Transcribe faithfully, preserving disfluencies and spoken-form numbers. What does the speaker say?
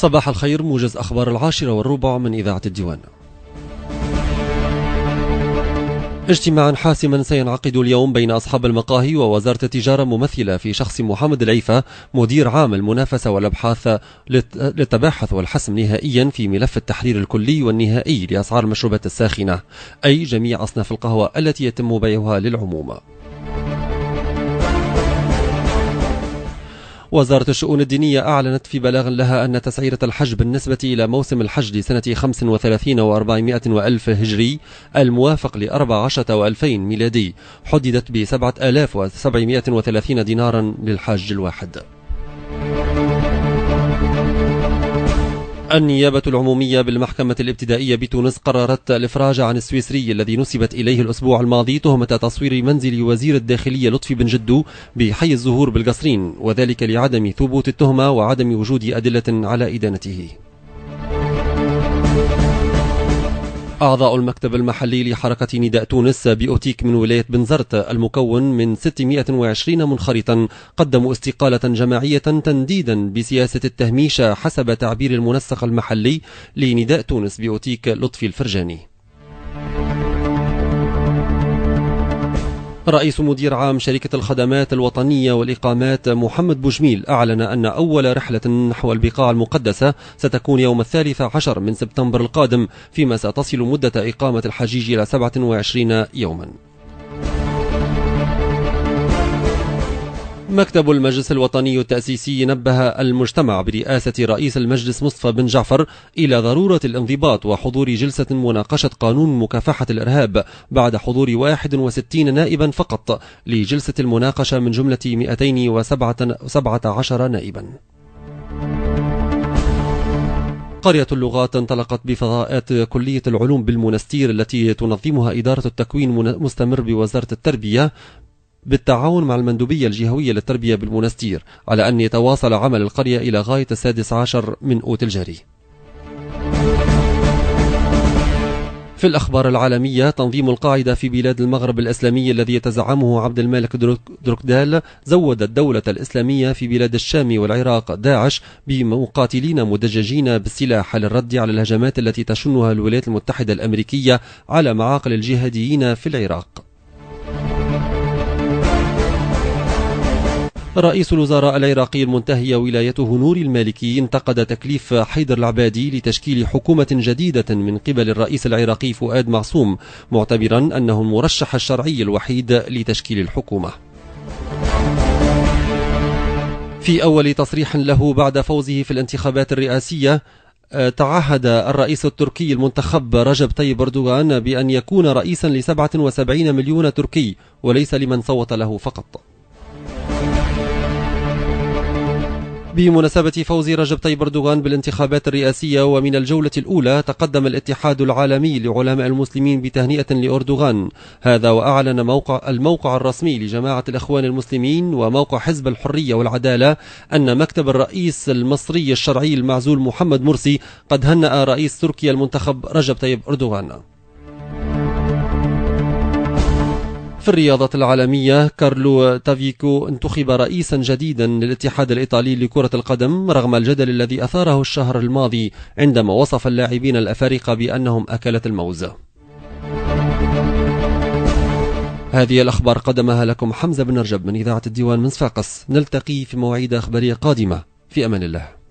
صباح الخير، موجز أخبار العاشرة والربع من إذاعة الديوان. اجتماعا حاسما سينعقد اليوم بين أصحاب المقاهي ووزارة التجارة ممثلة في شخص محمد العيفة مدير عام المنافسة والأبحاث للتباحث والحسم نهائيا في ملف التحرير الكلي والنهائي لأسعار المشروبات الساخنة، أي جميع أصناف القهوة التي يتم بيعها للعموم. وزارة الشؤون الدينية أعلنت في بلاغ لها أن تسعيرة الحج بالنسبة إلى موسم الحج لسنة خمس وثلاثين وأربعمائة وألف هجري الموافق لأربع عشرة وألفين ميلادي حددت بسبعة آلاف وسبعمائة وثلاثين دينارا للحاج الواحد. النيابة العمومية بالمحكمة الابتدائية بتونس قررت الإفراج عن السويسري الذي نسبت إليه الأسبوع الماضي تهمة تصوير منزل وزير الداخلية لطفي بن جدو بحي الزهور بالقصرين، وذلك لعدم ثبوت التهمة وعدم وجود أدلة على إدانته. أعضاء المكتب المحلي لحركة نداء تونس بأوتيك من ولاية بنزرت المكون من ستمائة وعشرين منخرطا قدموا استقالة جماعية تنديدا بسياسة التهميش حسب تعبير المنسق المحلي لنداء تونس بأوتيك لطفي الفرجاني. رئيس مدير عام شركة الخدمات الوطنية والإقامات محمد بوجميل أعلن أن أول رحلة نحو البقاع المقدسة ستكون يوم الثالث عشر من سبتمبر القادم، فيما ستصل مدة إقامة الحجيج إلى سبعة وعشرين يوما. مكتب المجلس الوطني التأسيسي نبه المجتمع برئاسة رئيس المجلس مصطفى بن جعفر إلى ضرورة الانضباط وحضور جلسة مناقشة قانون مكافحة الإرهاب بعد حضور واحد وستين نائبا فقط لجلسة المناقشة من جملة مئتين وسبعة عشر نائبا. قرية اللغات انطلقت بفضاءات كلية العلوم بالمنستير التي تنظمها إدارة التكوين مستمر بوزارة التربية بالتعاون مع المندوبية الجهوية للتربية بالمنستير، على أن يتواصل عمل القرية إلى غاية السادس عشر من أوت الجاري. في الأخبار العالمية، تنظيم القاعدة في بلاد المغرب الإسلامي الذي يتزعمه عبد الملك دروكدال زود الدولة الإسلامية في بلاد الشام والعراق داعش بمقاتلين مدججين بالسلاح للرد على الهجمات التي تشنها الولايات المتحدة الأمريكية على معاقل الجهاديين في العراق. رئيس الوزراء العراقي المنتهي ولايته نور المالكي انتقد تكليف حيدر العبادي لتشكيل حكومة جديدة من قبل الرئيس العراقي فؤاد معصوم، معتبرا أنه المرشح الشرعي الوحيد لتشكيل الحكومة. في أول تصريح له بعد فوزه في الانتخابات الرئاسية، تعهد الرئيس التركي المنتخب رجب طيب أردوغان بأن يكون رئيسا لسبعة وسبعين مليون تركي وليس لمن صوت له فقط. بمناسبة فوز رجب طيب أردوغان بالانتخابات الرئاسية ومن الجولة الأولى، تقدم الاتحاد العالمي لعلماء المسلمين بتهنئة لأردوغان هذا، وأعلن موقع الموقع الرسمي لجماعة الإخوان المسلمين وموقع حزب الحرية والعدالة أن مكتب الرئيس المصري الشرعي المعزول محمد مرسي قد هنأ رئيس تركيا المنتخب رجب طيب أردوغان. في الرياضة العالمية، كارلو تافيكو انتخب رئيسا جديدا للاتحاد الإيطالي لكرة القدم رغم الجدل الذي أثاره الشهر الماضي عندما وصف اللاعبين الأفارقة بأنهم أكلة الموز. هذه الأخبار قدمها لكم حمزة بن رجب من إذاعة الديوان من صفاقس. نلتقي في مواعيد أخبارية قادمة، في أمان الله.